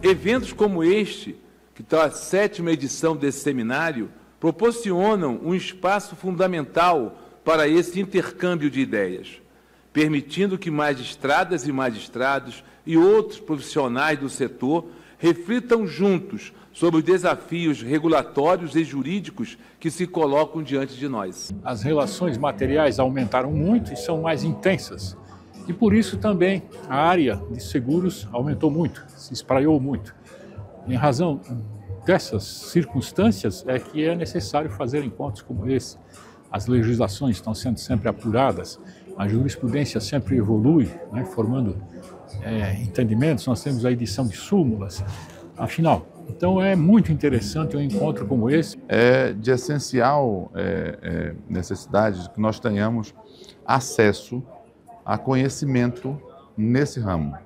Eventos como este, que está a 7ª edição desse seminário, proporcionam um espaço fundamental para esse intercâmbio de ideias, permitindo que magistradas e magistrados e outros profissionais do setor reflitam juntos sobre os desafios regulatórios e jurídicos que se colocam diante de nós. As relações materiais aumentaram muito e são mais intensas. E por isso também a área de seguros aumentou muito, se espraiou muito. Em razão dessas circunstâncias é que é necessário fazer encontros como esse. As legislações estão sendo sempre apuradas, a jurisprudência sempre evolui, né, formando entendimentos. Nós temos a edição de súmulas. Afinal, então é muito interessante um encontro como esse. É de essencial necessidade que nós tenhamos acesso a conhecimento nesse ramo,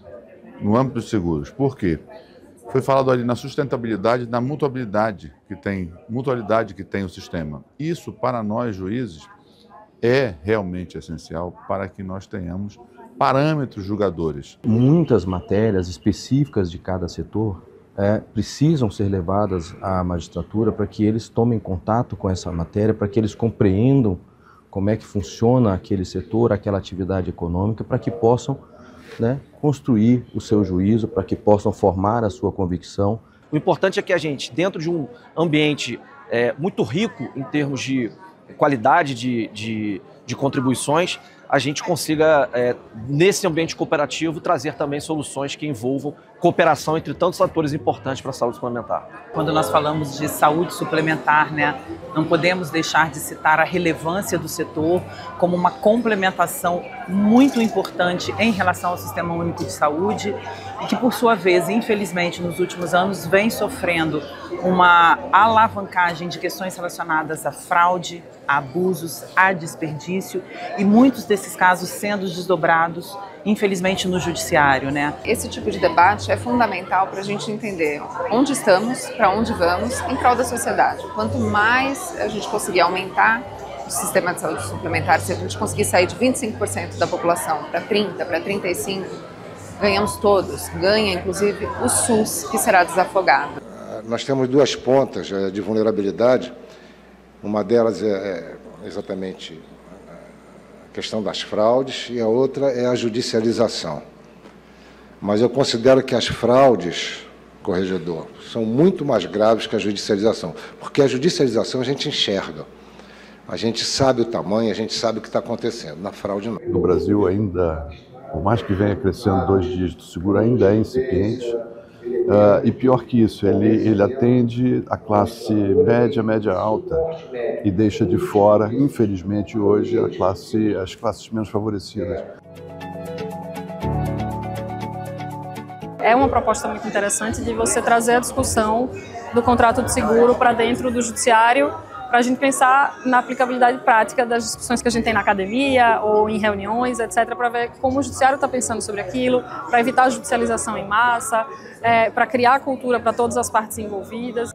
no âmbito dos seguros. Por quê? Foi falado ali na sustentabilidade, na mutualidade que tem o sistema. Isso, para nós, juízes, é realmente essencial para que nós tenhamos parâmetros julgadores. Muitas matérias específicas de cada setor precisam ser levadas à magistratura para que eles tomem contato com essa matéria, para que eles compreendam como é que funciona aquele setor, aquela atividade econômica, para que possam, né, construir o seu juízo, para que possam formar a sua convicção. O importante é que a gente, dentro de um ambiente muito rico em termos de qualidade de contribuições, a gente consiga, nesse ambiente cooperativo, trazer também soluções que envolvam cooperação entre tantos atores importantes para a saúde suplementar. Quando nós falamos de saúde suplementar, né, não podemos deixar de citar a relevância do setor como uma complementação muito importante em relação ao Sistema Único de Saúde, e que, por sua vez, infelizmente, nos últimos anos, vem sofrendo uma alavancagem de questões relacionadas à fraude, a abusos, a desperdício, e muitos desses casos sendo desdobrados, infelizmente, no judiciário, né? Esse tipo de debate é fundamental para a gente entender onde estamos, para onde vamos, em prol da sociedade. Quanto mais a gente conseguir aumentar o sistema de saúde suplementar, se a gente conseguir sair de 25% da população para 30%, para 35%, ganhamos todos. Ganha, inclusive, o SUS, que será desafogado. Nós temos duas pontas de vulnerabilidade. Uma delas é exatamente a questão das fraudes e a outra é a judicialização. Mas eu considero que as fraudes, corregedor, são muito mais graves que a judicialização, porque a judicialização a gente enxerga, a gente sabe o tamanho, a gente sabe o que está acontecendo. Na fraude não. No Brasil ainda, por mais que venha crescendo 2 dígitos, o seguro ainda é incipiente. E pior que isso, ele atende a classe média, média alta e deixa de fora, infelizmente hoje, as classes menos favorecidas. É uma proposta muito interessante de você trazer a discussão do contrato de seguro para dentro do judiciário, para a gente pensar na aplicabilidade prática das discussões que a gente tem na academia ou em reuniões, etc., para ver como o judiciário está pensando sobre aquilo, para evitar a judicialização em massa, para criar cultura para todas as partes envolvidas.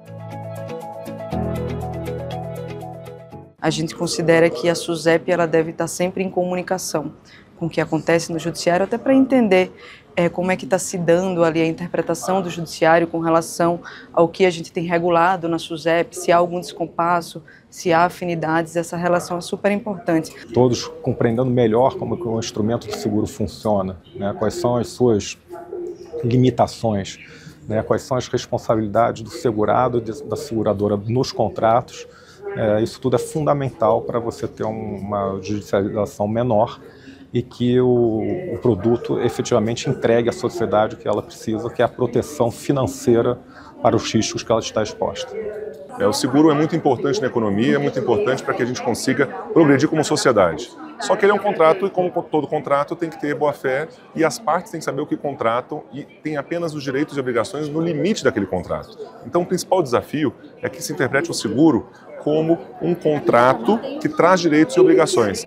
A gente considera que a SUSEP ela deve estar sempre em comunicação com o que acontece no judiciário, até para entender como é que está se dando ali a interpretação do judiciário com relação ao que a gente tem regulado na SUSEP, se há algum descompasso, se há afinidades, essa relação é super importante. Todos compreendendo melhor como que o instrumento de seguro funciona, né? Quais são as suas limitações, né? Quais são as responsabilidades do segurado e da seguradora nos contratos. Isso tudo é fundamental para você ter uma judicialização menor e que o produto efetivamente entregue à sociedade o que ela precisa, que é a proteção financeira para os riscos que ela está exposta. O seguro é muito importante na economia, é muito importante para que a gente consiga progredir como sociedade. Só que ele é um contrato e, como todo contrato, tem que ter boa-fé e as partes têm que saber o que contratam e têm apenas os direitos e obrigações no limite daquele contrato. Então, o principal desafio é que se interprete o seguro como um contrato que traz direitos e obrigações.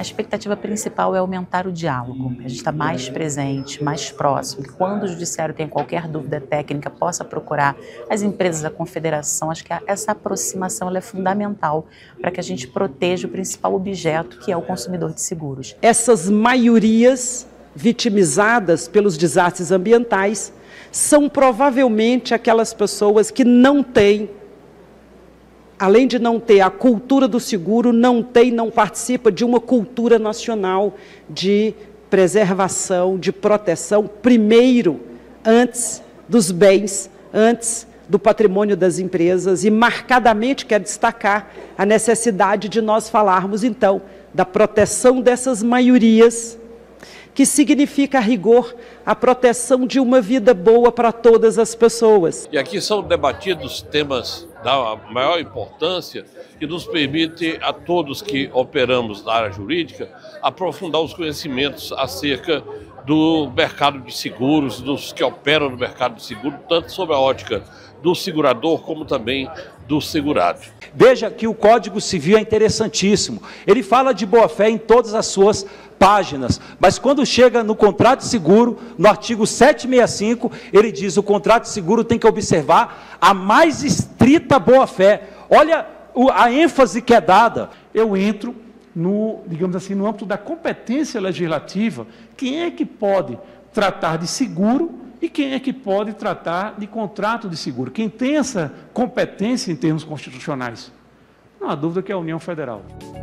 expectativa principal é aumentar o diálogo, a gente está mais presente, mais próximo, que quando o judiciário tem qualquer dúvida técnica possa procurar as empresas, a confederação. Acho que essa aproximação ela é fundamental para que a gente proteja o principal objeto, que é o consumidor de seguros. Essas maiorias vitimizadas pelos desastres ambientais são provavelmente aquelas pessoas que não têm, além de não ter a cultura do seguro, não participa de uma cultura nacional de preservação, de proteção, primeiro, antes dos bens, antes do patrimônio das empresas, e marcadamente quero destacar a necessidade de nós falarmos, então, da proteção dessas maiorias, que significa, a rigor, a proteção de uma vida boa para todas as pessoas. E aqui são debatidos temas da maior importância que nos permite a todos que operamos na área jurídica aprofundar os conhecimentos acerca do mercado de seguros, dos que operam no mercado de seguro, tanto sob a ótica do segurador como também do segurado. Veja que o Código Civil é interessantíssimo. Ele fala de boa-fé em todas as suas páginas, mas quando chega no contrato de seguro, no artigo 765, ele diz que o contrato de seguro tem que observar a mais estrita boa-fé. Olha a ênfase que é dada. Eu entro no, digamos assim, no âmbito da competência legislativa. Quem é que pode tratar de seguro e quem é que pode tratar de contrato de seguro? Quem tem essa competência em termos constitucionais? Não há dúvida que é a União Federal.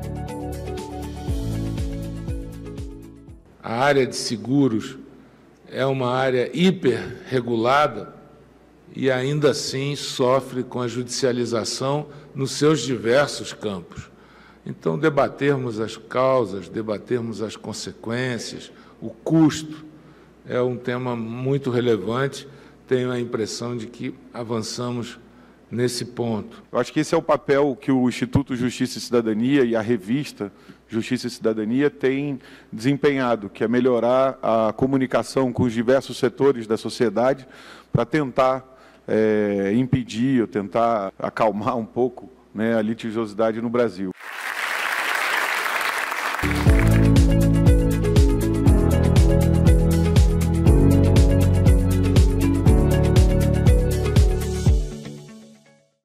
A área de seguros é uma área hiperregulada e ainda assim sofre com a judicialização nos seus diversos campos. Então, debatermos as causas, debatermos as consequências, o custo, é um tema muito relevante. Tenho a impressão de que avançamos nesse ponto. Eu acho que esse é o papel que o Instituto Justiça e Cidadania e a revista Justiça e Cidadania têm desempenhado, que é melhorar a comunicação com os diversos setores da sociedade para tentar impedir ou tentar acalmar um pouco, né, a litigiosidade no Brasil.